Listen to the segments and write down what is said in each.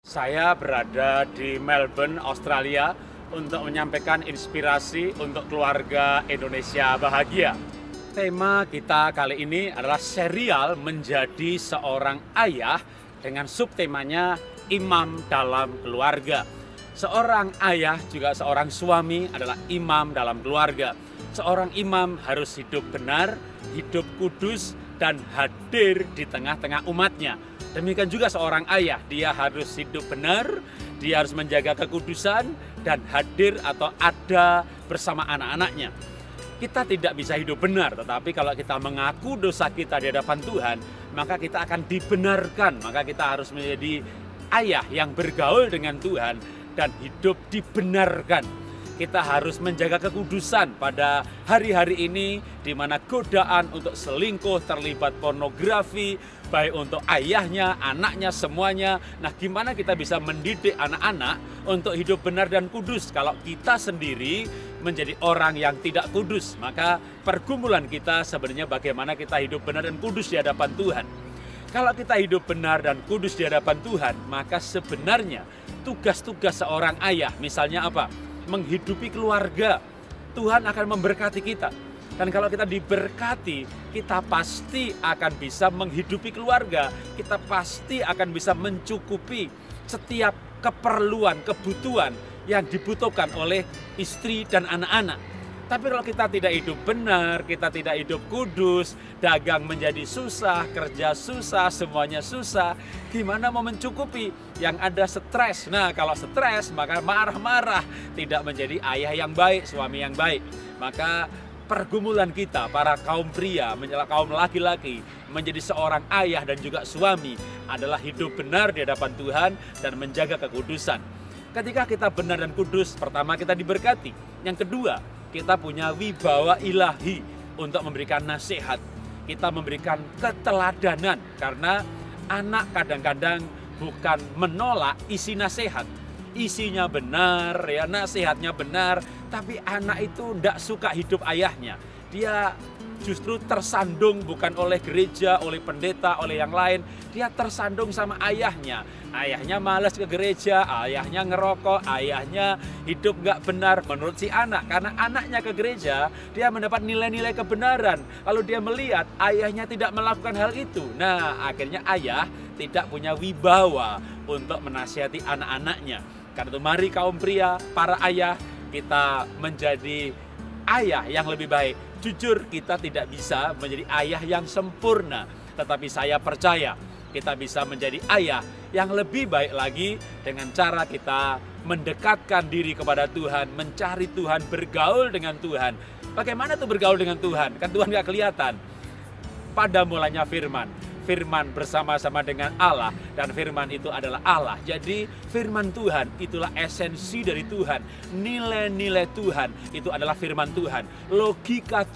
Saya berada di Melbourne, Australia untuk menyampaikan inspirasi untuk keluarga Indonesia bahagia. Tema kita kali ini adalah serial menjadi seorang ayah dengan subtemanya imam dalam keluarga. Seorang ayah juga seorang suami adalah imam dalam keluarga. Seorang imam harus hidup benar, hidup kudus, dan hadir di tengah-tengah umatnya. Demikian juga seorang ayah, dia harus hidup benar, dia harus menjaga kekudusan, dan hadir atau ada bersama anak-anaknya. Kita tidak bisa hidup benar, tetapi kalau kita mengaku dosa kita di hadapan Tuhan, maka kita akan dibenarkan. Maka kita harus menjadi ayah yang bergaul dengan Tuhan dan hidup dibenarkan. Kita harus menjaga kekudusan pada hari-hari ini di mana godaan untuk selingkuh, terlibat pornografi, baik untuk ayahnya, anaknya, semuanya. Nah, gimana kita bisa mendidik anak-anak untuk hidup benar dan kudus kalau kita sendiri menjadi orang yang tidak kudus? Maka pergumulan kita sebenarnya bagaimana kita hidup benar dan kudus di hadapan Tuhan. Kalau kita hidup benar dan kudus di hadapan Tuhan, maka sebenarnya tugas-tugas seorang ayah, misalnya apa? Menghidupi keluarga, Tuhan akan memberkati kita. Dan kalau kita diberkati, kita pasti akan bisa menghidupi keluarga. Kita pasti akan bisa mencukupi setiap keperluan, kebutuhan yang dibutuhkan oleh istri dan anak-anak. Tapi kalau kita tidak hidup benar, kita tidak hidup kudus, dagang menjadi susah, kerja susah, semuanya susah, gimana mau mencukupi? Yang ada stres. Nah, kalau stres maka marah-marah, tidak menjadi ayah yang baik, suami yang baik. Maka pergumulan kita, para kaum pria, kaum laki-laki, menjadi seorang ayah dan juga suami adalah hidup benar di hadapan Tuhan dan menjaga kekudusan. Ketika kita benar dan kudus, pertama kita diberkati. Yang kedua, kita punya wibawa ilahi untuk memberikan nasihat. Kita memberikan keteladanan karena anak kadang-kadang bukan menolak isi nasihat. Isinya benar, ya nasihatnya benar, tapi anak itu tidak suka hidup ayahnya. Dia justru tersandung bukan oleh gereja, oleh pendeta, oleh yang lain. Dia tersandung sama ayahnya. Ayahnya malas ke gereja, ayahnya ngerokok, ayahnya hidup nggak benar menurut si anak. Karena anaknya ke gereja, dia mendapat nilai-nilai kebenaran. Lalu dia melihat ayahnya tidak melakukan hal itu. Nah, akhirnya ayah tidak punya wibawa untuk menasihati anak-anaknya. Karena itu mari kaum pria, para ayah, kita menjadi ayah yang lebih baik. Jujur, kita tidak bisa menjadi ayah yang sempurna. Tetapi saya percaya kita bisa menjadi ayah yang lebih baik lagi dengan cara kita mendekatkan diri kepada Tuhan, mencari Tuhan, bergaul dengan Tuhan. Bagaimana tuh bergaul dengan Tuhan? Kan Tuhan gak kelihatan. Pada mulanya firman. Firman bersama-sama dengan Allah, dan firman itu adalah Allah. Jadi firman Tuhan itulah esensi dari Tuhan. Nilai-nilai Tuhan itu adalah firman Tuhan. Logika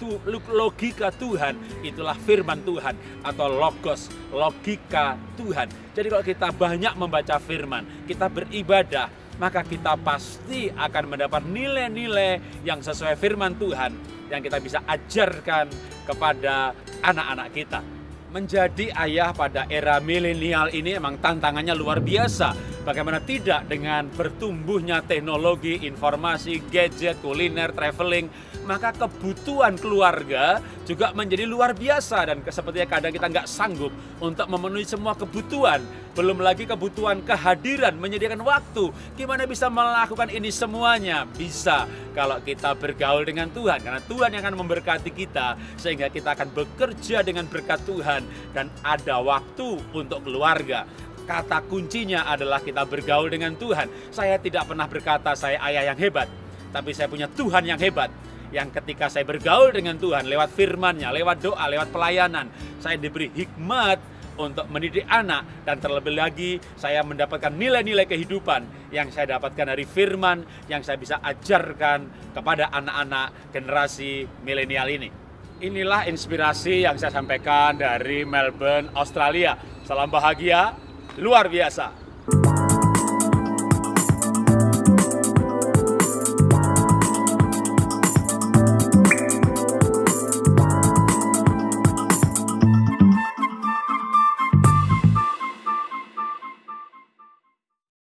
Tuhan itulah firman Tuhan, atau logos, logika Tuhan. Jadi kalau kita banyak membaca firman, kita beribadah, maka kita pasti akan mendapat nilai-nilai yang sesuai firman Tuhan yang kita bisa ajarkan kepada anak-anak kita. Menjadi ayah pada era milenial ini emang tantangannya luar biasa. Bagaimana tidak dengan bertumbuhnya teknologi, informasi, gadget, kuliner, traveling, maka kebutuhan keluarga juga menjadi luar biasa. Dan sepertinya kadang kita nggak sanggup untuk memenuhi semua kebutuhan. Belum lagi kebutuhan kehadiran, menyediakan waktu. Gimana bisa melakukan ini semuanya? Bisa kalau kita bergaul dengan Tuhan. Karena Tuhan yang akan memberkati kita, sehingga kita akan bekerja dengan berkat Tuhan dan ada waktu untuk keluarga. Kata kuncinya adalah kita bergaul dengan Tuhan. Saya tidak pernah berkata saya ayah yang hebat, tapi saya punya Tuhan yang hebat. Yang ketika saya bergaul dengan Tuhan lewat firman-Nya, lewat doa, lewat pelayanan, saya diberi hikmat untuk mendidik anak, dan terlebih lagi saya mendapatkan nilai-nilai kehidupan yang saya dapatkan dari firman yang saya bisa ajarkan kepada anak-anak generasi milenial ini. Inilah inspirasi yang saya sampaikan dari Melbourne, Australia. Salam bahagia luar biasa.